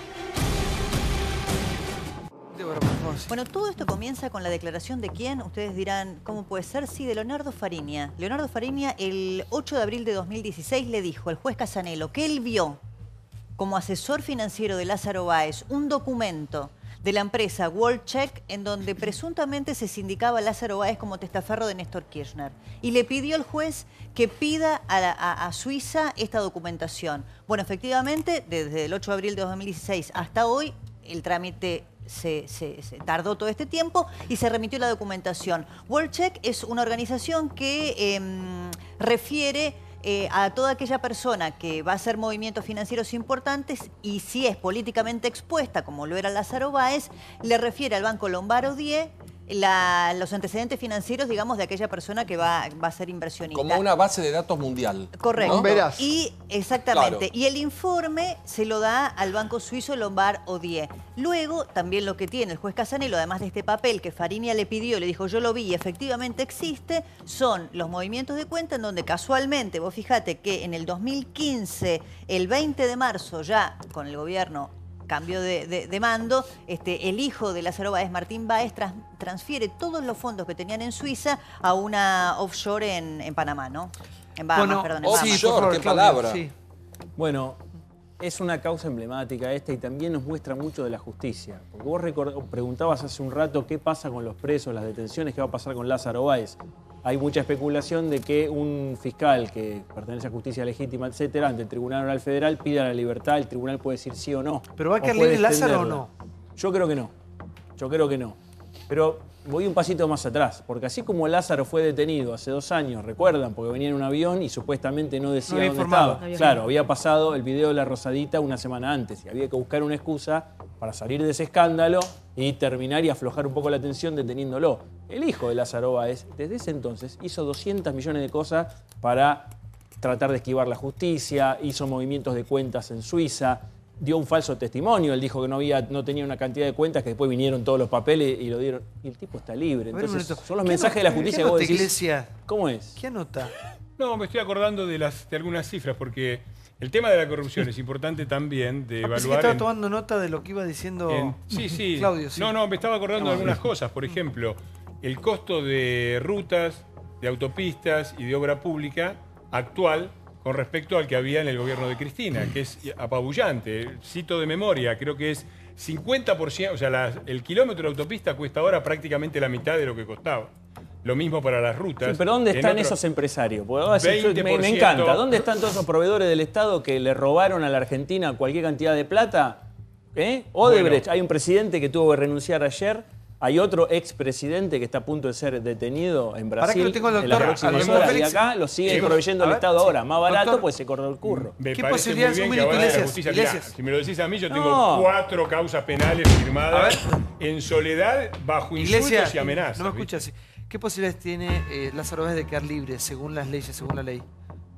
Bueno, todo esto comienza con la declaración de quién. Ustedes dirán, ¿cómo puede ser? Sí, de Leonardo Fariña. Leonardo Fariña, el ocho de abril de dos mil dieciséis, le dijo al juez Casanelo que él vio como asesor financiero de Lázaro Báez un documento de la empresa WorldCheck en donde presuntamente se sindicaba a Lázaro Báez como testaferro de Néstor Kirchner. Y le pidió al juez que pida a, la, a, a Suiza esta documentación. Bueno, efectivamente, desde el ocho de abril de dos mil dieciséis hasta hoy, el trámite Se, se, se tardó todo este tiempo y se remitió la documentación. WorldCheck es una organización que eh, refiere eh, a toda aquella persona que va a hacer movimientos financieros importantes y si es políticamente expuesta, como lo era Lázaro Báez, le refiere al Banco Lombard Odier La, los antecedentes financieros, digamos, de aquella persona que va, va a ser inversionista. Como una base de datos mundial. Correcto. ¿No? Verás. Y exactamente. Claro. Y el informe se lo da al banco suizo Lombard Odier. Luego, también lo que tiene el juez Casanelo, además de este papel que Fariña le pidió, le dijo, yo lo vi y efectivamente existe, son los movimientos de cuenta en donde casualmente, vos fíjate que en el dos mil quince, el veinte de marzo, ya con el gobierno cambio de, de, de mando, este, el hijo de Lázaro Báez, Martín Báez, trans, transfiere todos los fondos que tenían en Suiza a una offshore en, en Panamá, ¿no? En Bahamas, Bueno, perdón, en Bahamas. Offshore, qué palabra. Sí. Bueno, es una causa emblemática esta y también nos muestra mucho de la justicia. Porque vos record- preguntabas hace un rato qué pasa con los presos, las detenciones, qué va a pasar con Lázaro Báez. Hay mucha especulación de que un fiscal que pertenece a Justicia Legítima, etcétera, ante el Tribunal Oral Federal pida la libertad, el tribunal puede decir sí o no. ¿Pero va a o quedar puede libre Lázaro o extenderla. no? Yo creo que no. Yo creo que no. Pero voy un pasito más atrás, porque así como Lázaro fue detenido hace dos años, recuerdan, porque venía en un avión y supuestamente no decía No había dónde informado. estaba. No había Claro, había pasado el video de la Rosadita una semana antes y había que buscar una excusa para salir de ese escándalo y terminar y aflojar un poco la tensión deteniéndolo. El hijo de Lázaro Báez, desde ese entonces, hizo doscientos millones de cosas para tratar de esquivar la justicia, hizo movimientos de cuentas en Suiza, dio un falso testimonio, él dijo que no, había, no tenía una cantidad de cuentas, que después vinieron todos los papeles y lo dieron. Y el tipo está libre. A ver, un Entonces, minuto. son los ¿Qué mensajes anota- de la justicia qué que vos anota, decís. Iglesia? ¿Cómo es? ¿Qué anota? No, me estoy acordando de, las, de algunas cifras, porque el tema de la corrupción es importante también de Ah, pensé que evaluar... estaba en- tomando nota de lo que iba diciendo en- sí, sí. Claudio. Sí. No, no, me estaba acordando Ah, de algunas bueno. cosas. Por ejemplo, el costo de rutas, de autopistas y de obra pública actual con respecto al que había en el gobierno de Cristina, que es apabullante. Cito de memoria, creo que es cincuenta por ciento, o sea, la- el kilómetro de autopista cuesta ahora prácticamente la mitad de lo que costaba. Lo mismo para las rutas. Sí, pero ¿dónde En están otro- esos empresarios? Porque vos decís, yo- me, me veinte por ciento. encanta. ¿Dónde están todos esos proveedores del Estado que le robaron a la Argentina cualquier cantidad de plata? ¿Eh? Odebrecht. Bueno. Hay un presidente que tuvo que renunciar ayer. Hay otro expresidente que está a punto de ser detenido en Para que Brasil lo tengo el en las doctor, próximas al doctor horas. Y Félix. acá lo sigue Sí. proveyendo A el ver, Estado sí. ahora. Más barato, Doctor, pues se corre el curro. Me ¿Qué parece posibilidades? muy Un bien que minuto, avance la Iglesias, justicia. Mirá, Iglesias. si me lo decís a mí, yo No. tengo cuatro causas penales firmadas en soledad bajo insultos Iglesia, y amenazas. no me ¿viste? escuchas. ¿Qué posibilidades tiene eh, Lázaro Báez de quedar libre según las leyes, según la ley?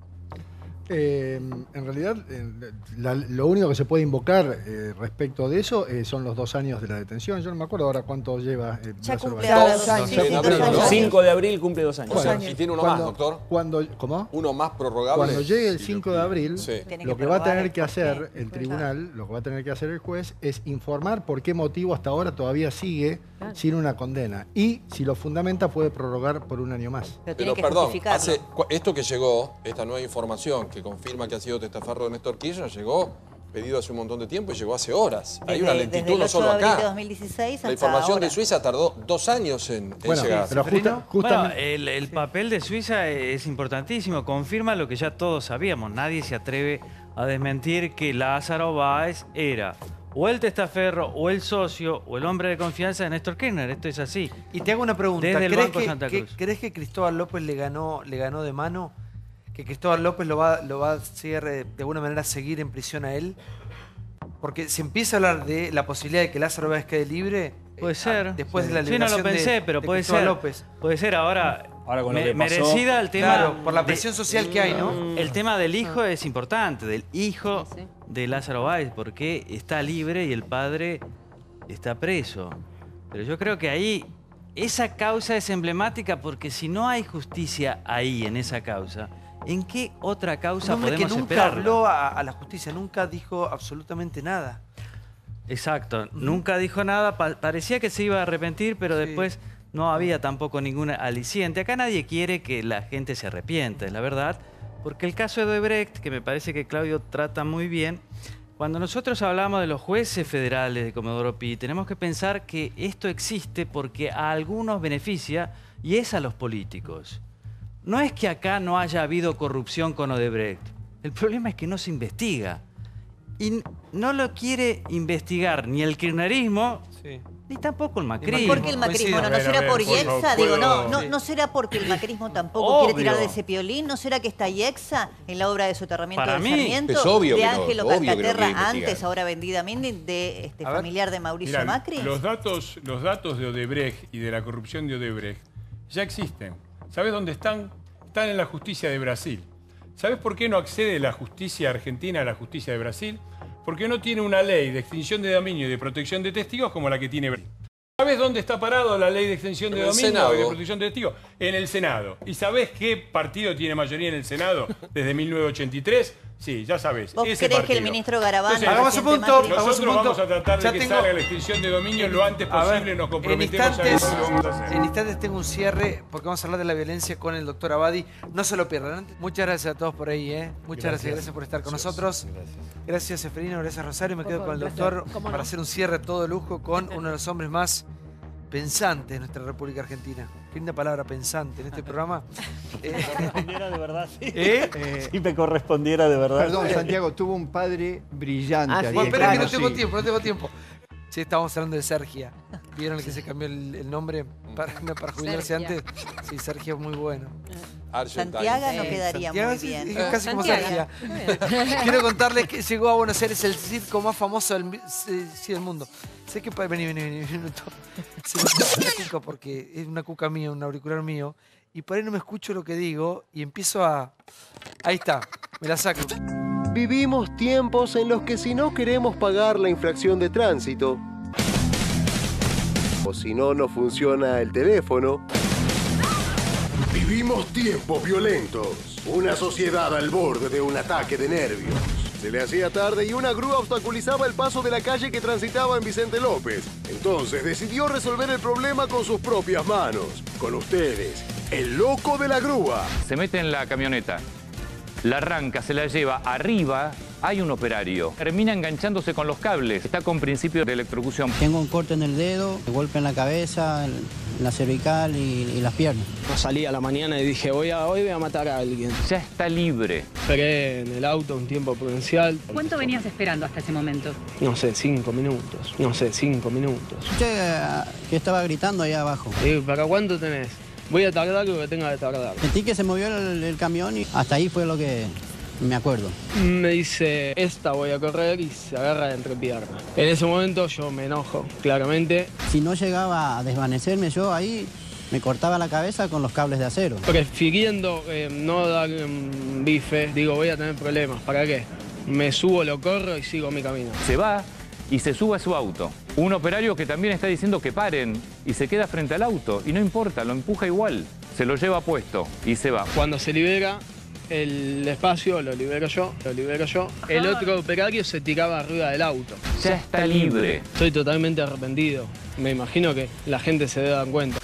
Eh, en realidad, eh, la- lo único que se puede invocar eh, respecto de eso eh, son los dos años de la detención. Yo no me acuerdo ahora cuánto lleva. eh, Ya Lázaro cumple Báez. ahora Dos dos años. años. Sí, dos años. cinco de abril cumple dos años. O sea, Bueno, y tiene uno cuando- más, doctor. Cuando, ¿Cómo? Uno más prorrogable. Cuando llegue el cinco de abril, Sí. Tiene lo que que va a probar tener que el por qué. hacer el tribunal, lo que va a tener que hacer el juez, es informar por qué motivo hasta ahora todavía sigue Claro. sin una condena. Y si lo fundamenta, puede prorrogar por un año más. Pero tiene Pero que perdón, justificarlo. hace, cu- esto que llegó, esta nueva información que confirma que ha sido testaferro de Néstor Kirchner, llegó pedido hace un montón de tiempo y llegó hace horas. Hay Desde- una desde lentitud el no ocho solo de abril acá. de dos mil dieciséis La hasta información ahora. de Suiza tardó dos años en, en Bueno, llegar. pero justa- Bueno, justamente... el, el papel de Suiza es importantísimo, confirma lo que ya todos sabíamos. Nadie se atreve a desmentir que Lázaro Báez era o el testaferro, o el socio, o el hombre de confianza de Néstor Kirchner. Esto es así. Y te hago una pregunta. Desde el ¿Crees Banco que, Santa que- Cruz. ¿Crees que Cristóbal López le ganó, le ganó de mano? ¿Que Cristóbal López lo va, lo va a hacer, eh, de alguna manera seguir en prisión a él? Porque se empieza a hablar de la posibilidad de que Lázaro Báez quede libre. Puede eh, ser. Después de la Sí, no liberación lo pensé, de, pero de puede Cristóbal ser. López. Puede ser. Ahora, Ahora con lo Me- que pasó- merecida el tema. Claro, por la presión social que hay, ¿no? El tema del hijo es importante, del hijo de Lázaro Báez, porque está libre y el padre está preso. Pero yo creo que ahí esa causa es emblemática porque si no hay justicia ahí, en esa causa, ¿en qué otra causa Un hombre que podemos nunca esperar? habló a, a la justicia, nunca dijo absolutamente nada. Exacto, nunca dijo nada, pa- parecía que se iba a arrepentir, pero después no había tampoco ningún aliciente. Acá nadie quiere que la gente se arrepienta, es la verdad, porque el caso de Odebrecht, que me parece que Claudio trata muy bien, cuando nosotros hablamos de los jueces federales de Comodoro Pi, tenemos que pensar que esto existe porque a algunos beneficia y es a los políticos. No es que acá no haya habido corrupción con Odebrecht, el problema es que no se investiga. Y no lo quiere investigar ni el kirchnerismo, ni tampoco el macrismo. Porque el macrismo, ¿no, no será por Yexa? Digo, no, no, ¿no será porque el macrismo tampoco Obvio. quiere tirar de ese piolín? ¿No será que está Yexa en la obra de soterramiento Para de mí, Sarmiento? es obvio de que no, Ángelo obvio que no quiere Calcaterra, investigar. antes, ahora vendidamente, de este A ver. familiar de Mauricio Mirá, Macri. Los datos, los datos de Odebrecht y de la corrupción de Odebrecht ya existen. ¿Sabes dónde están? Están en la justicia de Brasil. ¿Sabes por qué no accede la justicia argentina a la justicia de Brasil? Porque no tiene una ley de extinción de dominio y de protección de testigos como la que tiene Brasil. ¿Sabes dónde está parado la ley de extensión de En el dominio Senado. y de protección de testigos? En el Senado. ¿Y sabés qué partido tiene mayoría en el Senado desde mil novecientos ochenta y tres? Sí, ya sabés. ¿Vos ese crees partido. que el ministro Garabán... Entonces, Hagamos un presidente punto, Macri- hagamos Nosotros un punto. vamos a tratar de Ya que tengo- salga la extinción de dominio lo antes A ver, posible. Nos en comprometemos a instantes, eso y lo vamos a hacer. en instantes tengo un cierre porque vamos a hablar de la violencia con el doctor Abadi. No se lo pierdan. Muchas gracias a todos por ahí, ¿eh? Muchas gracias, gracias, Gracias. por estar con Gracias. nosotros. Gracias, Seferino, gracias, Rosario. Me quedo Por con el favor, un doctor placer. ¿Cómo no? para hacer un cierre todo de lujo con uno de los hombres más pensantes de nuestra República Argentina. Qué linda palabra, pensante, en este programa. Si me correspondiera de verdad, sí. ¿Eh? Eh, Si me correspondiera de verdad. Perdón, Santiago, tuvo un padre brillante. Ah, ahí Juan, en espera que no Conosí. tengo tiempo, no tengo tiempo. Sí, estábamos hablando de Sergia. ¿Vieron el que se cambió el, el nombre para, para jubilarse Sergia. antes? Sí, Sergia es muy bueno. Santiago no quedaría Santiago muy sí, bien. es casi como Santiago. Sergia. Quiero contarles que llegó a Buenos Aires el circo más famoso del, mi- sí, sí, del mundo. Sé que... pa- Vení, vení, vení. vení un minuto. Se me escucha la cuca porque es una cuca mía, un auricular mío. Y por ahí no me escucho lo que digo y empiezo a... Ahí está, me la saco. Vivimos tiempos en los que si no queremos pagar la infracción de tránsito, o si no, no funciona el teléfono. Vivimos tiempos violentos. Una sociedad al borde de un ataque de nervios. Se le hacía tarde y una grúa obstaculizaba el paso de la calle que transitaba en Vicente López. Entonces decidió resolver el problema con sus propias manos. Con ustedes, el loco de la grúa. Se mete en la camioneta, la arranca, se la lleva arriba, hay un operario. Termina enganchándose con los cables, está con principio de electrocución. Tengo un corte en el dedo, golpe en la cabeza, en la cervical y, y las piernas. Salí a la mañana y dije, voy a, hoy voy a matar a alguien. Ya está libre. Esperé en el auto un tiempo prudencial. ¿Cuánto venías esperando hasta ese momento? No sé, cinco minutos. No sé, cinco minutos. Escuché eh, que estaba gritando ahí abajo. Digo, ¿para cuánto tenés? Voy a tardar lo que tenga que tardar. Sentí que se movió el, el camión y hasta ahí fue lo que me acuerdo. Me dice, esta voy a correr y se agarra de entrepierna. En ese momento yo me enojo, claramente. Si no llegaba a desvanecerme yo ahí, me cortaba la cabeza con los cables de acero. Prefiriendo eh, no dar un bife, digo, voy a tener problemas. ¿Para qué? Me subo, lo corro y sigo mi camino. Se va y se sube a su auto. Un operario que también está diciendo que paren y se queda frente al auto. Y no importa, lo empuja igual. Se lo lleva puesto y se va. Cuando se libera el espacio, lo libero yo, lo libero yo. El otro operario se tiraba arriba del auto. Ya está libre. Estoy totalmente arrepentido. Me imagino que la gente se debe dar cuenta.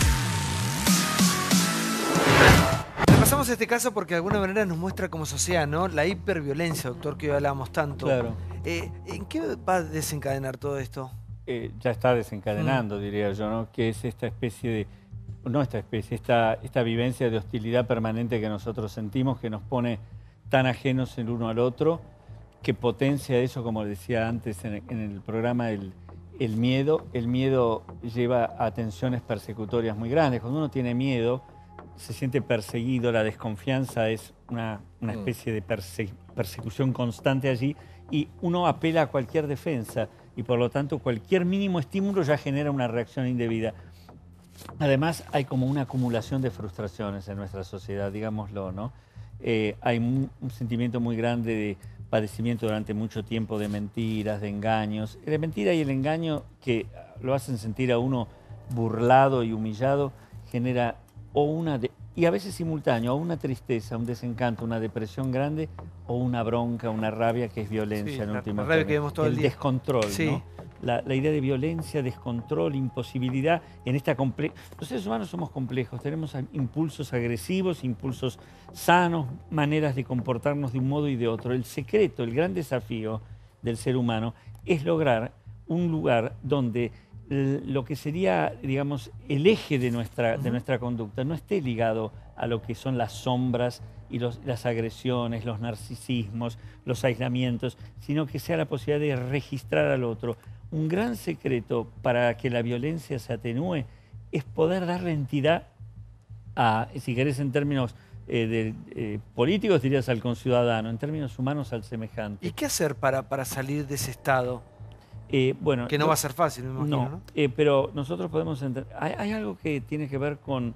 Repasamos este caso porque de alguna manera nos muestra como sociedad, ¿no? La hiperviolencia, doctor, que hoy hablábamos tanto. Claro. Eh, ¿En qué va a desencadenar todo esto? Eh, ya está desencadenando, diría yo, ¿no? Que es esta especie de, no esta especie, esta, esta vivencia de hostilidad permanente que nosotros sentimos, que nos pone tan ajenos el uno al otro, que potencia eso, como decía antes en, en el programa, el, el miedo. El miedo lleva a tensiones persecutorias muy grandes. Cuando uno tiene miedo, se siente perseguido, la desconfianza es una, una especie de perse- persecución constante allí y uno apela a cualquier defensa y por lo tanto cualquier mínimo estímulo ya genera una reacción indebida. además hay como una acumulación de frustraciones en nuestra sociedad, digámoslo, ¿no? Eh, hay un, un sentimiento muy grande de padecimiento durante mucho tiempo de mentiras, de engaños. La mentira y el engaño que lo hacen sentir a uno burlado y humillado genera o una, de, y a veces simultáneo, o una tristeza, un desencanto, una depresión grande o una bronca, una rabia que es violencia Sí, en la- último la rabia término. que vemos todo el el día. descontrol, Sí. ¿no? La, la idea de violencia, descontrol, imposibilidad en esta comple... Los seres humanos somos complejos, tenemos a- impulsos agresivos, impulsos sanos, maneras de comportarnos de un modo y de otro. El secreto, el gran desafío del ser humano es lograr un lugar donde l- lo que sería, digamos, el eje de nuestra, de nuestra conducta no esté ligado a lo que son las sombras y los- las agresiones, los narcisismos, los aislamientos, sino que sea la posibilidad de registrar al otro. Un gran secreto para que la violencia se atenúe es poder darle entidad a, si querés en términos eh, de, eh, políticos dirías al conciudadano, en términos humanos al semejante. ¿Y qué hacer para, para salir de ese estado? Eh, bueno, Que no va a ser fácil, me imagino, No, ¿no? eh, pero nosotros podemos entender... Hay, hay algo que tiene que ver con,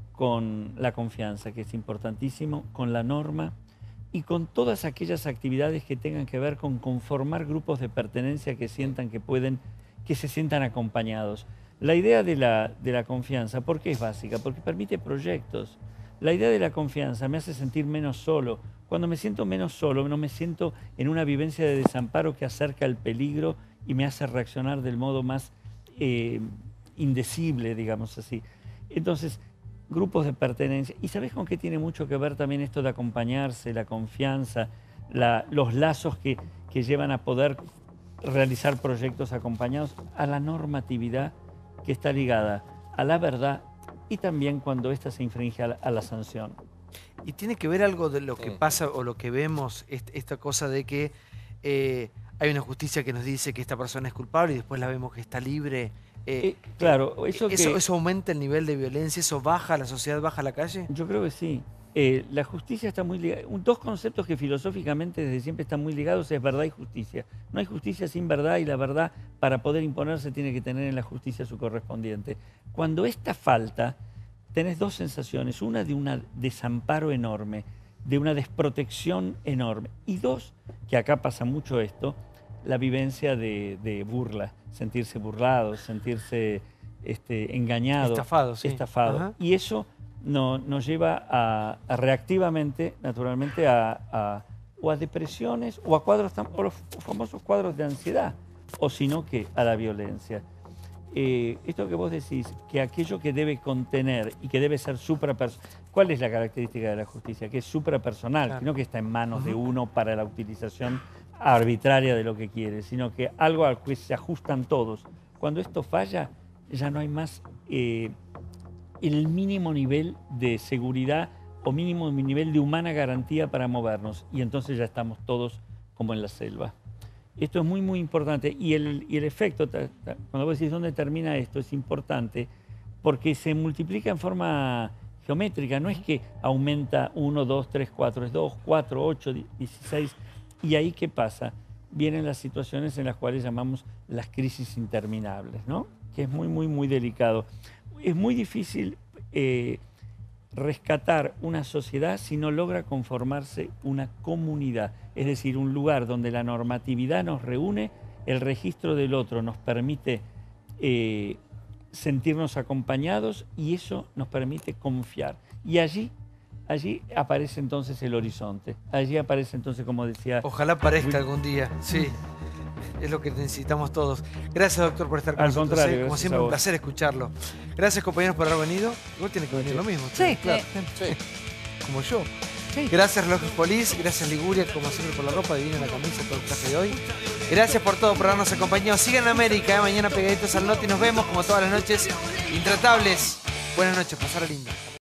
con la confianza, que es importantísimo, con la norma y con todas aquellas actividades que tengan que ver con conformar grupos de pertenencia que sientan que pueden, que se sientan acompañados. La idea de la, de la confianza, ¿por qué es básica? Porque permite proyectos. La idea de la confianza me hace sentir menos solo. Cuando me siento menos solo, no me siento en una vivencia de desamparo que acerca el peligro y me hace reaccionar del modo más eh, indecible, digamos así. Entonces, grupos de pertenencia. ¿Y sabés con qué tiene mucho que ver también esto de acompañarse, la confianza, la, los lazos que, que llevan a poder realizar proyectos acompañados? A la normatividad que está ligada a la verdad y también cuando ésta se infringe a la, a la sanción. Y tiene que ver algo de lo que pasa o lo que vemos, est- esta cosa de que eh, hay una justicia que nos dice que esta persona es culpable y después la vemos que está libre. Eh, Eh, claro, eso que- eso, ¿Eso aumenta el nivel de violencia? ¿Eso baja la sociedad, baja la calle? Yo creo que sí. Eh, la justicia está muy ligada. Dos conceptos que filosóficamente desde siempre están muy ligados es verdad y justicia. No hay justicia sin verdad y la verdad para poder imponerse tiene que tener en la justicia su correspondiente. Cuando esta falta, tenés dos sensaciones. Una de un desamparo enorme, de una desprotección enorme. Y dos, que acá pasa mucho esto, la vivencia de, de burla, sentirse burlado, sentirse este, engañado. Estafado, sí. Estafado. Ajá. Y eso no, nos lleva a, a reactivamente, naturalmente, a, a- o a depresiones o a cuadros, tam- o los famosos cuadros de ansiedad, o sino que a la violencia. Eh, esto que vos decís, que aquello que debe contener y que debe ser suprapersonal, ¿cuál es la característica de la justicia? Que es suprapersonal, Claro. que no que está en manos de uno para la utilización arbitraria de lo que quiere, sino que algo al que se ajustan todos. Cuando esto falla, ya no hay más eh, el mínimo nivel de seguridad o mínimo nivel de humana garantía para movernos. Y entonces ya estamos todos como en la selva. Esto es muy, muy importante. Y el, y el efecto, ta- ta- cuando vos decís dónde termina esto, es importante porque se multiplica en forma geométrica. No es que aumenta uno, dos, tres, cuatro, es dos, cuatro, ocho, dieciséis. ¿Y ahí qué pasa? Vienen las situaciones en las cuales llamamos las crisis interminables, ¿no? Que es muy, muy, muy delicado. Es muy difícil eh, rescatar una sociedad si no logra conformarse una comunidad, es decir, un lugar donde la normatividad nos reúne, el registro del otro nos permite eh, sentirnos acompañados y eso nos permite confiar. Y allí, allí aparece entonces el horizonte, allí aparece entonces, como decía... Ojalá aparezca algún día, sí. Es lo que necesitamos todos. Gracias, doctor, por estar con Al nosotros. contrario, ¿eh? Como gracias siempre, a un vos. placer escucharlo. Gracias, compañeros, por haber venido. Igual tiene que venir lo mismo. Sí, claro. Como yo. Gracias, Relojes Polis. Gracias, Liguria, como siempre, por la ropa divina, la camisa, todo el traje de hoy. Gracias por todo, por habernos acompañado. Sigan en América, ¿eh? Mañana pegaditos al Noti. Nos vemos, como todas las noches, intratables. Buenas noches, pasar lindo.